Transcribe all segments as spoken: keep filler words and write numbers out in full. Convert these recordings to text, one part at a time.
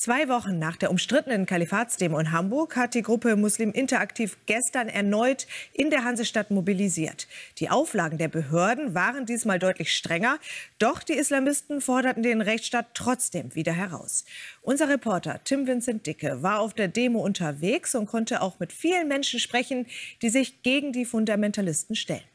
Zwei Wochen nach der umstrittenen Kalifatsdemo in Hamburg hat die Gruppe Muslim Interaktiv gestern erneut in der Hansestadt mobilisiert. Die Auflagen der Behörden waren diesmal deutlich strenger, doch die Islamisten forderten den Rechtsstaat trotzdem wieder heraus. Unser Reporter Tim Vincent Dicke war auf der Demo unterwegs und konnte auch mit vielen Menschen sprechen, die sich gegen die Fundamentalisten stellen.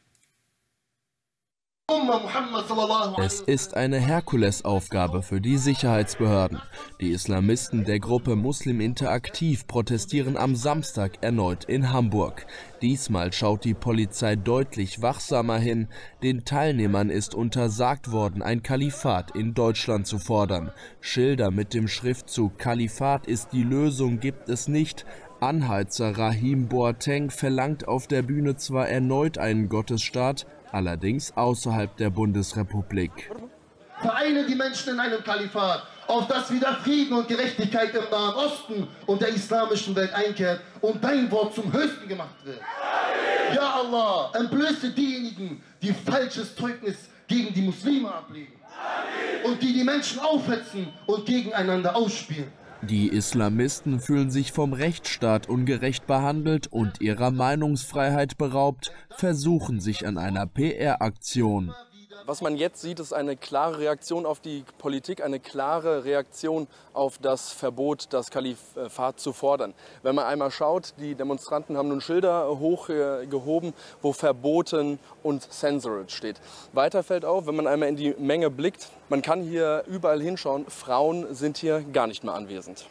Es ist eine Herkulesaufgabe für die Sicherheitsbehörden. Die Islamisten der Gruppe Muslim Interaktiv protestieren am Samstag erneut in Hamburg. Diesmal schaut die Polizei deutlich wachsamer hin. Den Teilnehmern ist untersagt worden, ein Kalifat in Deutschland zu fordern. Schilder mit dem Schriftzug "Kalifat ist die Lösung" gibt es nicht. Anheizer Rahim Boateng verlangt auf der Bühne zwar erneut einen Gottesstaat, allerdings außerhalb der Bundesrepublik. Vereine die Menschen in einem Kalifat, auf das wieder Frieden und Gerechtigkeit im Nahen Osten und der islamischen Welt einkehrt und dein Wort zum Höchsten gemacht wird. Ja Allah, entblöße diejenigen, die falsches Zeugnis gegen die Muslime ablegen und die die Menschen aufhetzen und gegeneinander ausspielen. Die Islamisten fühlen sich vom Rechtsstaat ungerecht behandelt und ihrer Meinungsfreiheit beraubt, versuchen sich an einer P R-Aktion. Was man jetzt sieht, ist eine klare Reaktion auf die Politik, eine klare Reaktion auf das Verbot, das Kalifat zu fordern. Wenn man einmal schaut, die Demonstranten haben nun Schilder hochgehoben, wo verboten und censored steht. Weiter fällt auf, wenn man einmal in die Menge blickt, man kann hier überall hinschauen, Frauen sind hier gar nicht mehr anwesend.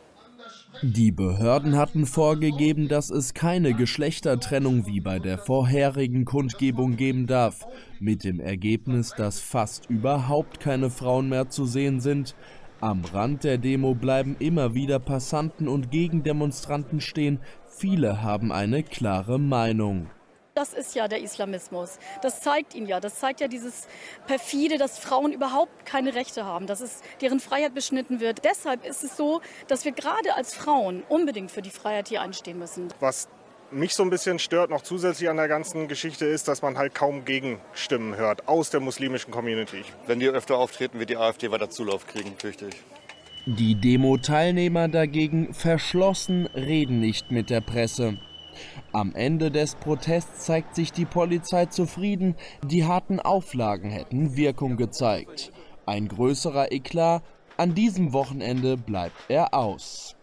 Die Behörden hatten vorgegeben, dass es keine Geschlechtertrennung wie bei der vorherigen Kundgebung geben darf, mit dem Ergebnis, dass fast überhaupt keine Frauen mehr zu sehen sind. Am Rand der Demo bleiben immer wieder Passanten und Gegendemonstranten stehen. Viele haben eine klare Meinung. Das ist ja der Islamismus. Das zeigt ihn ja. Das zeigt ja dieses perfide, dass Frauen überhaupt keine Rechte haben, dass es deren Freiheit beschnitten wird. Deshalb ist es so, dass wir gerade als Frauen unbedingt für die Freiheit hier einstehen müssen. Was mich so ein bisschen stört, noch zusätzlich an der ganzen Geschichte, ist, dass man halt kaum Gegenstimmen hört aus der muslimischen Community. Wenn die öfter auftreten, wird die AfD weiter Zulauf kriegen, fürchte ich. Die Demo-Teilnehmer dagegen verschlossen, reden nicht mit der Presse. Am Ende des Protests zeigt sich die Polizei zufrieden, die harten Auflagen hätten Wirkung gezeigt. Ein größerer Eklat, an diesem Wochenende bleibt er aus.